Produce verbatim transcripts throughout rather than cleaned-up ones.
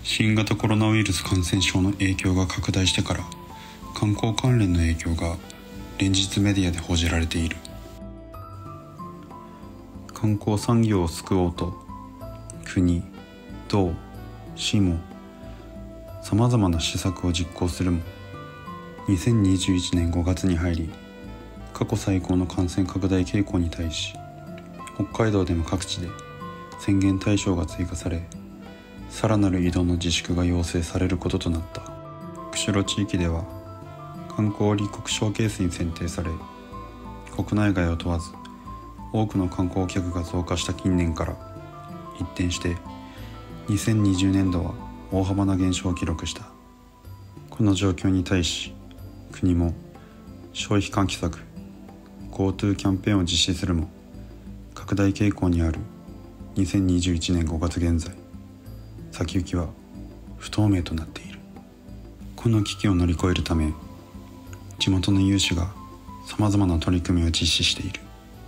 新型コロナウイルス感染症の影響が拡大してから、観光関連の影響が連日メディアで報じられている。観光産業を救おうと国、道、市もさまざまな施策を実行するも、にせんにじゅういちねんごがつに入り、過去最高の感染拡大傾向に対し、北海道でも各地で宣言対象が追加され、さらなる移動の自粛が要請されることとなった。釧路地域では観光立国ショーケースに選定され、国内外を問わず多くの観光客が増加した近年から一転して、にせんにじゅうねんどは大幅な減少を記録した。この状況に対し、国も消費喚起策 GoTo キャンペーンを実施するも、拡大傾向にあるにせんにじゅういちねんごがつ現在、先行きは不透明となっている。この危機を乗り越えるため、地元の有志がさまざまな取り組みを実施している。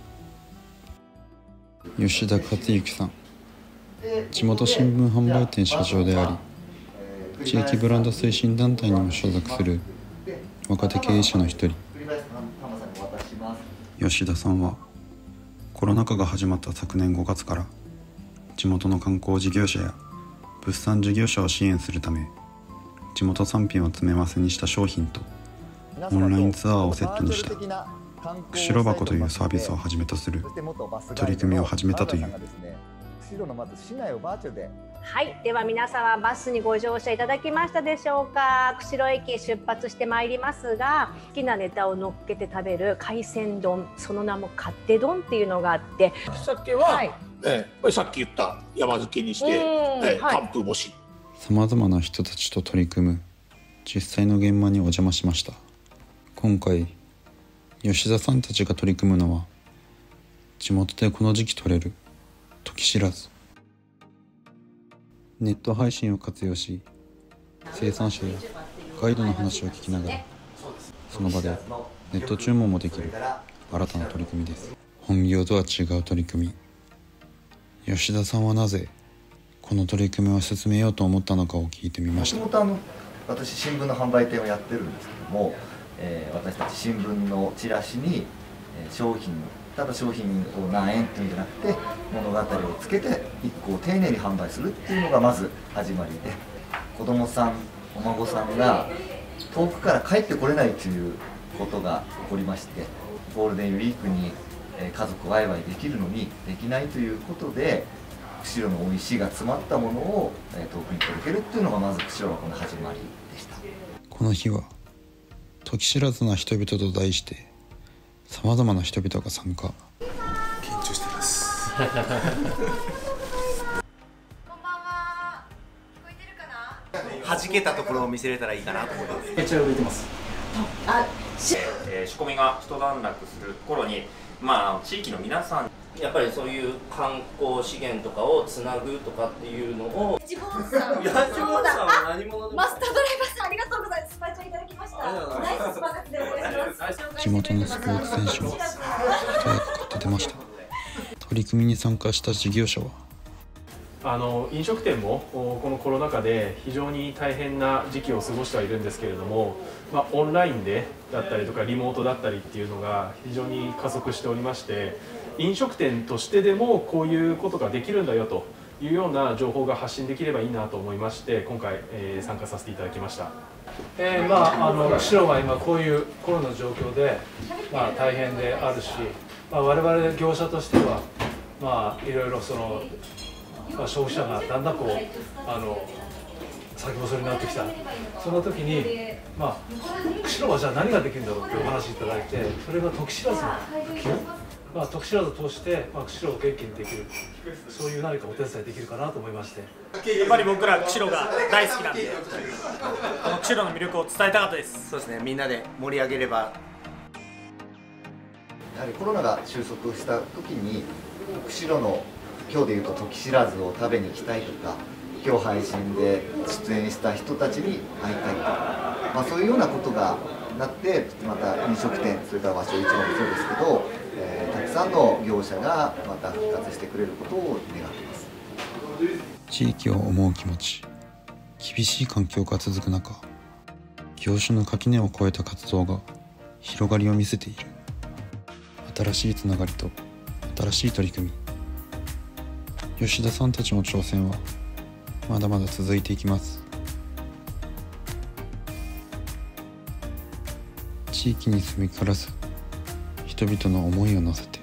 吉田克之さん、地元新聞販売店社長であり、地域ブランド推進団体にも所属する若手経営者の一人。吉田さんはコロナ禍が始まった昨年ごがつから、地元の観光事業者や物産事業者を支援するため、地元産品を詰め合わせにした商品とオンラインツアーをセットにした釧路箱というサービスをはじめとする取り組みを始めたという。 はい、では皆様バスにご乗車いただきましたでしょうか。釧路駅出発してまいりますが、好きなネタを乗っけて食べる海鮮丼、その名も勝手丼っていうのがあって、 鮭は、はい、えー、さっき言った山漬けにして、えー、寒風干し。 さまざまな人たちと取り組む実際の現場にお邪魔しました。今回吉田さんたちが取り組むのは、地元でこの時期取れるトキシラズ。ネット配信を活用し、生産者やガイドの話を聞きながら、その場でネット注文もできる新たな取り組みです。本業とは違う取り組み。吉田さんはなぜこの取り組みを進めようと思ったのかを聞いてみました。 もともとあの私新聞の販売店をやってるんですけども、えー、私たち新聞のチラシに、えー、商品ただ商品を何円っていうんじゃなくて、物語をつけていっこを丁寧に販売するっていうのがまず始まりで、子どもさんお孫さんが遠くから帰ってこれないということが起こりまして、ゴールデンウィークに家族ワイワイできるのにできないということで、釧路の美味しいが詰まったものを遠くに届けるっていうのがまず釧路箱の始まりでした。 この日は時知らずな人々と題して、さまざまな人々が参加。 緊張してますこんばんは。聞こえてるかな。 弾けたところを見せれたらいいかなと思います。 めっちゃ売れてます。 あ、えー、仕込みが一段落する頃に、まあ地域の皆さん、やっぱりそういう観光資源とかをつなぐとかっていうのを。 ジボンさん。 いや、ジボンさんは何者でも。 マスタードライバーさん、ありがとうございます。スパイチャーいただきました。ナイススパカツでお願いします。 地元のスポーツ選手も一役買って出ました。取り組みに参加した事業者は、 あの飲食店もこのコロナ禍で非常に大変な時期を過ごしてはいるんですけれども、まあ、オンラインでだったりとかリモートだったりっていうのが非常に加速しておりまして、飲食店としてでもこういうことができるんだよというような情報が発信できればいいなと思いまして、今回、えー、参加させていただきました。えーまあ、あの釧路は今こういうコロナの状況で、まあ、大変であるし、まあ、我々業者としては、まあ、いろいろその、まあ、消費者がだんだんこうあの先細りになってきた、その時に、まあ、釧路はじゃあ何ができるんだろうってお話いただいて、それが時知らずの普及、まあ、時知らずを通して、まあ、釧路を元気にできる、そういう何かお手伝いできるかなと思いまして、 やっぱり僕ら釧路が大好きなんで、この釧路の魅力を伝えたかったです。 そうですね、みんなで盛り上げれば。 やはりコロナが収束した時に、釧路の今日でいうと時知らずを食べに行きたいとか、今日配信で出演した人たちに会いたいとか、まあ、そういうようなことがなって、また飲食店、それから和商市場もそうですけど、えー、たくさんの業者がまた復活してくれることを願っています。 地域を思う気持ち、 厳しい環境が続く中、業種の垣根を越えた活動が広がりを見せている。新しいつながりと新しい取り組み、吉田さんたちの挑戦はまだまだ続いていきます。地域に住み暮らす人々の思いを乗せて